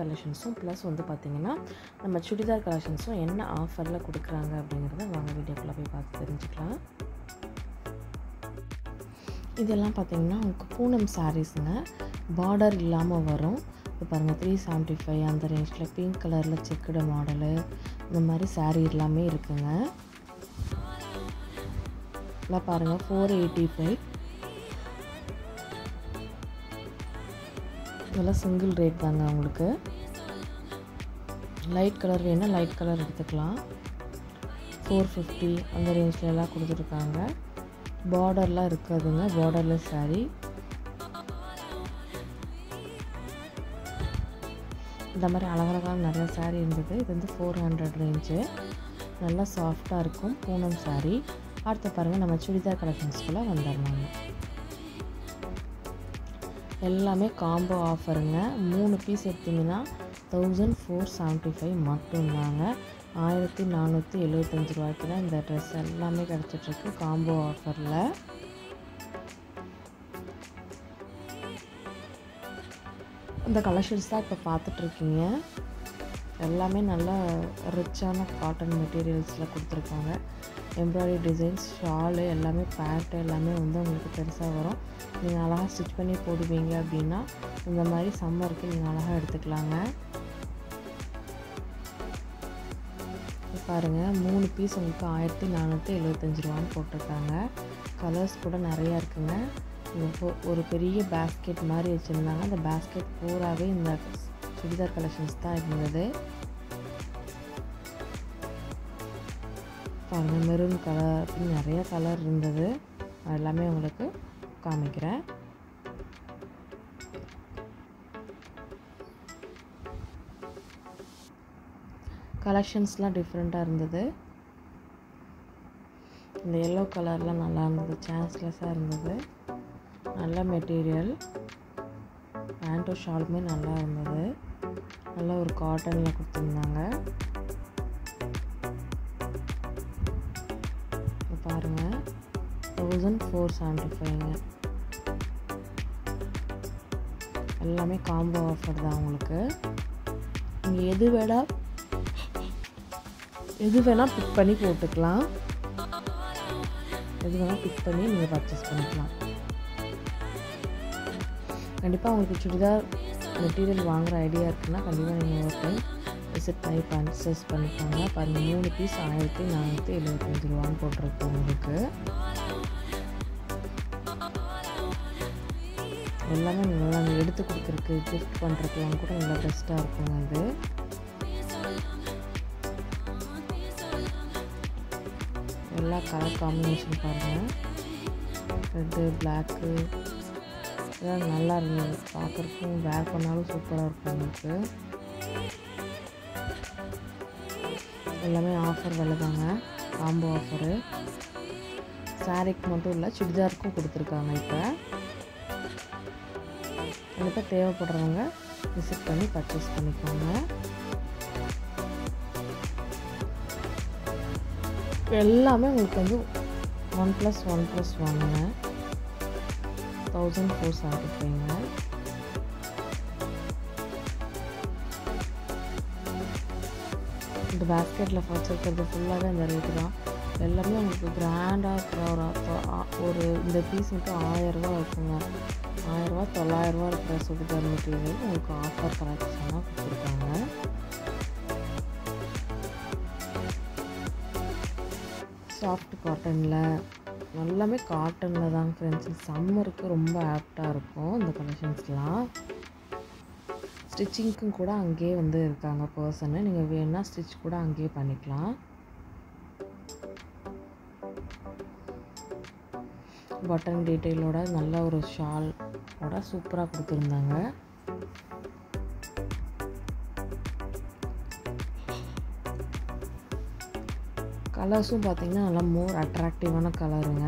கலெக்ஷன்ஸும் ப்ளஸ் வந்து பார்த்திங்கன்னா நம்ம சுடிதார் கலெக்ஷன்ஸும் என்ன ஆஃபரில் கொடுக்குறாங்க அப்படிங்கிறத வாங்க வீடியோக்குள்ளே போய் பார்த்து தெரிஞ்சுக்கலாம். இதெல்லாம் பார்த்திங்கன்னா உங்களுக்கு பூனம் சாரீஸுங்க, பார்டர் இல்லாமல் வரும். இப்போ பாருங்கள் 375 அந்த ரேஞ்சில் பிங்க் கலரில் செக்குடு மாடலு இந்த மாதிரி சாரீ எல்லாமே இருக்குங்க. இதெல்லாம் பாருங்கள் 485. இதெல்லாம் சிங்கிள் ரேட் தாங்க. உங்களுக்கு லைட் கலர் வேணால் லைட் கலர் எடுத்துக்கலாம். 450 அந்த ரேஞ்சில் எல்லாம் கொடுத்துருக்காங்க. பார்டர்லாம் இருக்காதுங்க, பார்டர்லெஸ் சாரீ. இந்த மாதிரி அழகழகான நிறையா சாரீ இருந்தது. இது வந்து 400 ரேஞ்சு, நல்லா சாஃப்டாக இருக்கும் பூனம் சாரீ. அடுத்து பாருங்கள் நம்ம சுடிதார் கலெக்ஷன்ஸ்குள்ளே வந்துடலாங்க. எல்லாமே காம்போ ஆஃபருங்க. 3 பீஸ் எடுத்திங்கன்னா 1475 மட்டும்தாங்க. 1475 ரூபாய்க்கு தான் இந்த ட்ரெஸ் எல்லாமே கிடச்சிட்ருக்கு காம்போ ஆஃபரில். இந்த கலெக்ஷன்ஸ் தான் இப்போ பார்த்துட்ருக்கீங்க. எல்லாமே நல்லா ரிச்சான காட்டன் மெட்டீரியல்ஸில் கொடுத்துருக்காங்க. எம்ப்ராய்டரி டிசைன்ஸ், ஷாலு எல்லாமே பேண்ட்டு எல்லாமே வந்து உங்களுக்கு பெருசாக வரும். நீங்கள் அழகாக ஸ்டிச் பண்ணி போடுவீங்க அப்படின்னா இந்த மாதிரி சம்மருக்கு நீங்கள் அழகாக எடுத்துக்கலாங்க. பாருங்கள் 3 பீஸ் உங்களுக்கு 1475 ரூபான்னு போட்டிருக்காங்க. கலர்ஸ் கூட நிறையா இருக்குங்க. ஒரு பெரிய பேஸ்கெட் மாதிரி வச்சுருந்தாங்க. அந்த பேஸ்கெட் பூராவே இந்த சுடிதார் கலெக்ஷன்ஸ் தான் இருந்தது. பாருங்கள் மெரூன் கலர் அப்படின்னு நிறைய கலர் இருந்தது. எல்லாமே உங்களுக்கு காமிக்கிறேன். கலெக்ஷன்ஸ்லாம் டிஃப்ரெண்ட்டாக இருந்தது. இந்த எல்லோ கலர்லாம் நல்லா இருந்தது, சான்ஸ்லெஸ்ஸாக இருந்தது. நல்ல மெட்டீரியல், பேண்ட்டும் ஷாலுமே நல்லா இருந்தது. நல்ல ஒரு காட்டனில் கொடுத்துருந்தாங்க. பாருங்கள் 1475ங்க. எல்லாமே காம்போ ஆஃபர் தான் உங்களுக்கு. நீங்கள் எது வேணால் பிக் பண்ணி போட்டுக்கலாம். எது வேணால் பிக் பண்ணி நீங்கள் பர்ச்சேஸ் பண்ணிக்கலாம். கண்டிப்பாக உங்களுக்கு சுடிதார் மெட்டீரியல் வாங்குகிற ஐடியா இருக்குன்னா கண்டிப்பாக நீங்கள் ஒரு டைம் விசிட் பண்ணி பர்ச்சேஸ் பண்ணிக்கோங்க. பாருங்கள் 3 பீஸ் 1475 ரூபான்னு போட்டிருக்கு உங்களுக்கு. எல்லாமே நல்லா எடுத்து கொடுக்குறதுக்கு கிஃப்ட் பண்ணுறதுலாம் கூட நல்லா பெஸ்ட்டாக இருக்குங்க. இது எல்லா கலர் காம்பினேஷன் பாருங்கள், ரெட்டு பிளாக்கு இதெல்லாம் நல்லா இருந்தது. பார்க்குறதுக்கும் வேர் பண்ணாலும் சூப்பராக இருக்கும் உங்களுக்கு. எல்லாமே ஆஃபர் விலை தாங்க, காம்போ ஆஃபரு. சாரீக்கு மட்டும் இல்லை சுடிதாருக்கும் கொடுத்துருக்காங்க. இப்போ கண்டிப்பாக தேவைப்படுறவங்க விசிட் பண்ணி பர்ச்சேஸ் பண்ணிக்கோங்க. எல்லாமே உங்களுக்கு வந்து 1+1+1ங்க, 1475ங்க. இந்த பேஸ்கெட்டில் வச்சுருக்கிறது ஃபுல்லாகவே இந்த ரேட்டு தான். எல்லாமே உங்களுக்கு கிராண்டாக இருக்கிற ஒரு இந்த பீஸ் மட்டும் 1000 ரூபா இருக்குங்க. 1000 ரூபா 900 ரூபா இருக்கிற சுடிதார் மெட்டீரியல் உங்களுக்கு ஆஃபர் கலெக்ஷனாக கொடுத்துருக்காங்க. சாஃப்ட் காட்டனில் எல்லாமே காட்டனில் தாங்க ஃப்ரெண்ட்ஸ். சம்மருக்கு ரொம்ப ஆப்டாக இருக்கும் இந்த கலெக்ஷன்ஸ்லாம். ஸ்டிச்சிங்க்கும் கூட அங்கேயே வந்து இருக்காங்க பர்சனு. நீங்கள் வேணுன்னா ஸ்டிச் கூட அங்கேயே பண்ணிக்கலாம். பட்டன் டீட்டெயிலோட நல்ல ஒரு ஷாலோட சூப்பராக கொடுத்துருந்தாங்க. கலர்ஸும் பார்த்திங்கன்னா நல்லா மோர் அட்ராக்டிவான கலருங்க.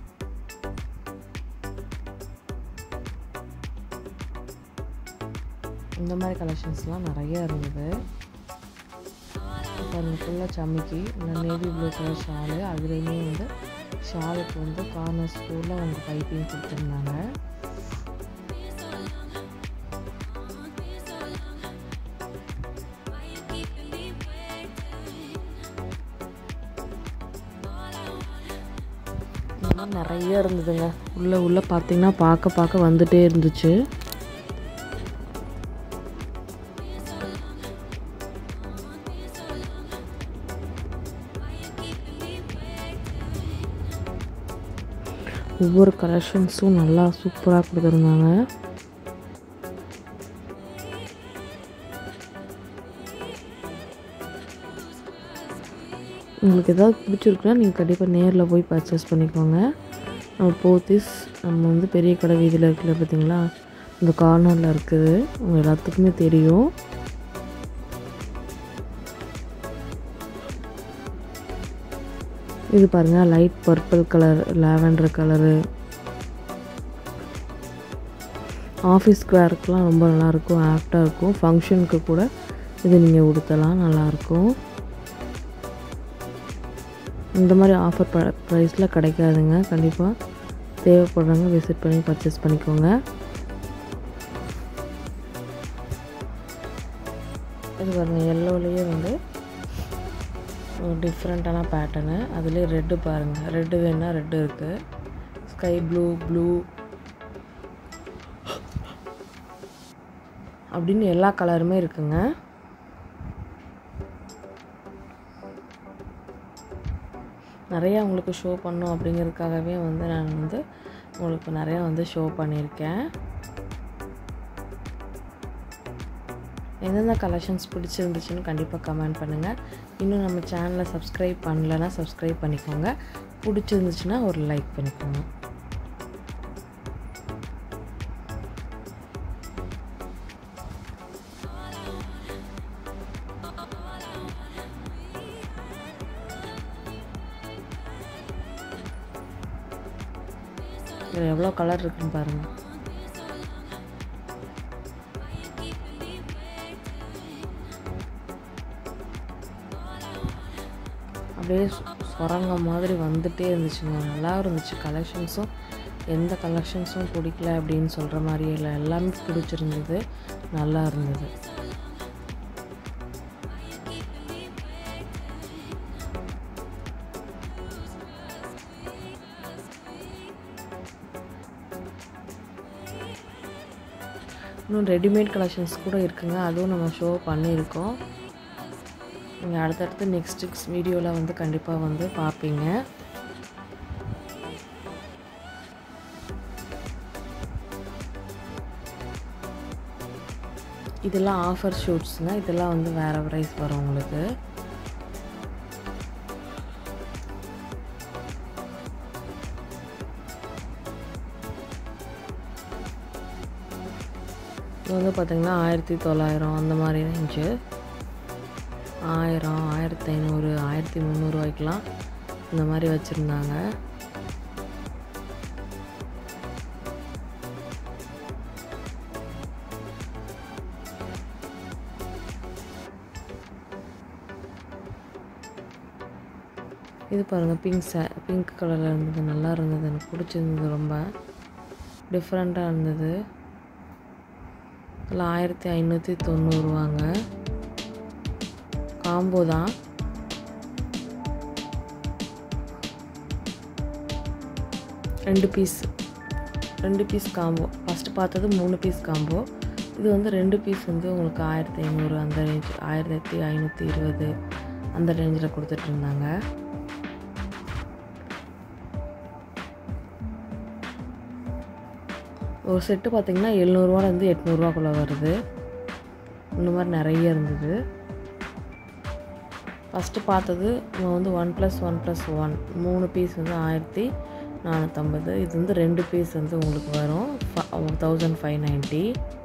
இந்த மாதிரி கலெக்ஷன்ஸ்லாம் நிறைய இருந்தது. பாருங்கள் ஃபுல்லாக சமிக்கி இந்த நேவி ப்ளூ கலர் ஷாலு. அதுலேயுமே வந்து ஷாலுக்கு வந்து கார்னர்ஸ் ஃபுல்லாக அவங்க பைப்பிங் கொடுத்துருந்தாங்க. நிறைய இருந்ததுங்க. உள்ளே பார்த்திங்கன்னா பார்க்க வந்துட்டே இருந்துச்சு. ஒவ்வொரு கலெக்ஷன்ஸும் நல்லா சூப்பராக கொடுத்துருந்தாங்க. உங்களுக்கு ஏதாவது பிடிச்சிருக்குன்னா நீங்கள் கண்டிப்பாக நேரில் போய் பர்ச்சேஸ் பண்ணிக்கோங்க. நம்ம போத்தீஸ் நம்ம வந்து பெரிய கடை வீதியில் இருக்குல்ல பார்த்தீங்களா, இந்த கார்னரில் இருக்குது. உங்கள் எல்லாத்துக்குமே தெரியும். இது பாருங்கள், light purple colour, lavender colour. ஆஃபீஸ்க்கு வேர்க்கெலாம் ரொம்ப நல்லாயிருக்கும், ஆப்டாக இருக்கும். ஃபங்க்ஷனுக்கு கூட இது நீங்கள் உடுத்தலாம், நல்லாயிருக்கும். இந்த மாதிரி ஆஃபர் ப்ரைஸில் கிடைக்காதுங்க. கண்டிப்பாக தேவைப்படுறவங்க விசிட் பண்ணி பர்ச்சேஸ் பண்ணிக்கோங்க. இது பாருங்கள், எல்லோலேயே வந்து ஒரு டிஃப்ரெண்ட்டான பேட்டர்னு. அதுலேயே ரெட்டு பாருங்கள், ரெட்டு வேணுன்னா ரெட்டு இருக்குது. ஸ்கை ப்ளூ அப்படின்னு எல்லா கலருமே இருக்குங்க. நிறையா உங்களுக்கு ஷோ பண்ணணும் அப்படிங்கிறதுக்காகவே வந்து நான் வந்து உங்களுக்கு நிறையா வந்து ஷோ பண்ணியிருக்கேன். எந்தெந்த கலெக்ஷன்ஸ் பிடிச்சிருந்துச்சுன்னு கண்டிப்பாக கமெண்ட் பண்ணுங்கள். இன்னும் நம்ம சேனலை சப்ஸ்கிரைப் பண்ணலைன்னா சப்ஸ்கிரைப் பண்ணிக்கோங்க. பிடிச்சிருந்துச்சுன்னா ஒரு லைக் பண்ணிக்கோங்க. இதில் எவ்வளோ கலர் இருக்குன்னு பாருங்கள். அப்படியே சுரங்கம் மாதிரி வந்துகிட்டே இருந்துச்சுங்க. நல்லா இருந்துச்சு கலெக்ஷன்ஸும். எந்த கலெக்ஷன்ஸும் பிடிக்கல அப்படின்னு சொல்கிற மாதிரி இல்லை, எல்லாமே பிடிச்சிருந்தது, நல்லா இருந்தது. இன்னும் ரெடிமேட் கலெக்ஷன்ஸ் கூட இருக்குங்க, அதுவும் நம்ம ஷோ பண்ணியிருக்கோம். நீங்கள் அடுத்தடுத்து நெக்ஸ்ட் வீடியோவில் வந்து கண்டிப்பாக வந்து பார்ப்பீங்க. இதெல்லாம் ஆஃபர் ஷூட்ஸுங்க. இதெல்லாம் வந்து வேறு ப்ரைஸ் வரும் உங்களுக்கு. இது வந்து பார்த்திங்கன்னா 1900 அந்த மாதிரி ரேஞ்சு. 1000, 1500, 1300 ரூபாய்க்கெலாம் இந்த மாதிரி வச்சுருந்தாங்க. இது பாருங்கள், பிங்க் கலரில் இருந்தது, நல்லா இருந்தது, எனக்கு பிடிச்சிருந்தது, ரொம்ப டிஃப்ரெண்ட்டாக இருந்தது. இதில் 1590 ரூபாங்க. காம்போ தான். ரெண்டு பீஸ் காம்போ. ஃபஸ்ட்டு பார்த்தது 3 பீஸ் காம்போ. இது வந்து 2 பீஸ் வந்து உங்களுக்கு 1500 அந்த ரேஞ்ச், 1520 அந்த ரேஞ்சில் கொடுத்துட்ருந்தாங்க. ஒரு செட்டு பார்த்திங்கன்னா 700 800 வருது. இந்த மாதிரி நிறைய இருந்தது. ஃபஸ்ட்டு பார்த்தது வந்து 1+1+1 3 பீஸ் வந்து 1450. இது வந்து 2 பீஸ் வந்து உங்களுக்கு வரும் 1590.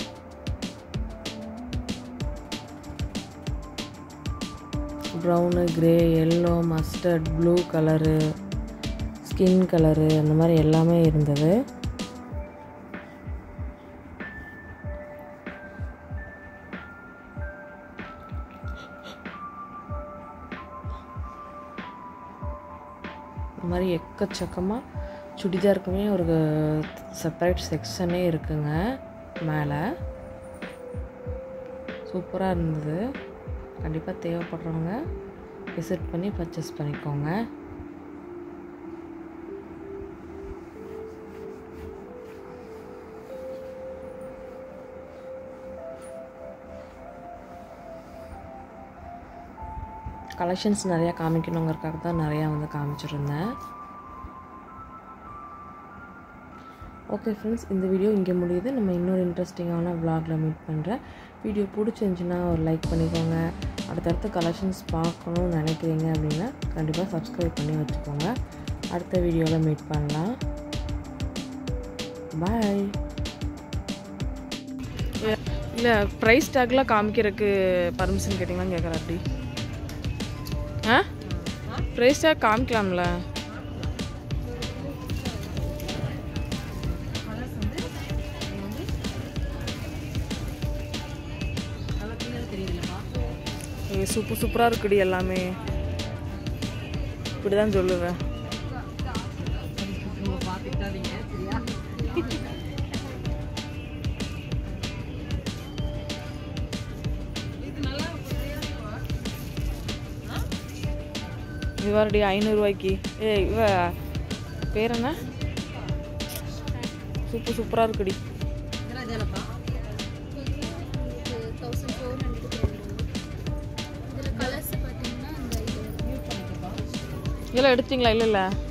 Brown, grey, yellow, mustard, blue colour, skin colour, அந்த மாதிரி எல்லாமே இருந்தது. இந்த மாதிரி எக்கச்சக்கமாக சுடிதாருக்குமே ஒரு செப்பரேட் செக்ஷனே இருக்குங்க மேலே. சூப்பராக இருந்தது. கண்டிப்பாக தேவைப்படுறவங்க விசிட் பண்ணி பர்ச்சேஸ் பண்ணிக்கோங்க. கலெக்ஷன்ஸ் நிறையா காமிக்கணுங்கிறதுக்காக தான் நிறையா வந்து காமிச்சிருந்தேன். ஓகே ஃப்ரெண்ட்ஸ், இந்த வீடியோ இங்கே முடியுது. நம்ம இன்னொரு இன்ட்ரெஸ்டிங்கான விலாகில் மீட் பண்ணுறேன். வீடியோ பிடிச்சிருந்துச்சின்னா ஒரு லைக் பண்ணிக்கோங்க. அடுத்தடுத்த கலெக்ஷன்ஸ் பார்க்கணுன்னு நினைக்கிறீங்க அப்படின்னா கண்டிப்பாக சப்ஸ்கிரைப் பண்ணி வச்சுக்கோங்க. அடுத்த வீடியோவில் மீட் பண்ணலாம். பாய். இல்லை, ப்ரைஸ் டேக்லாம் காமிக்கிறதுக்கு பர்மிஷன் கேட்டிங்களான்னு கேட்குறேன். அப்படி ப்ரைஸ் டேக் காமிக்கலாம்ல? சூப்பராக இருக்குடி எல்லாமே. இப்படி தான் சொல்லுவேன். இவருடைய 500 ரூபாய்க்கு. இவ பேர் என்ன? சூப்பராக இருக்குடி. இதெல்லாம் எடுத்தீங்களா? இல்லை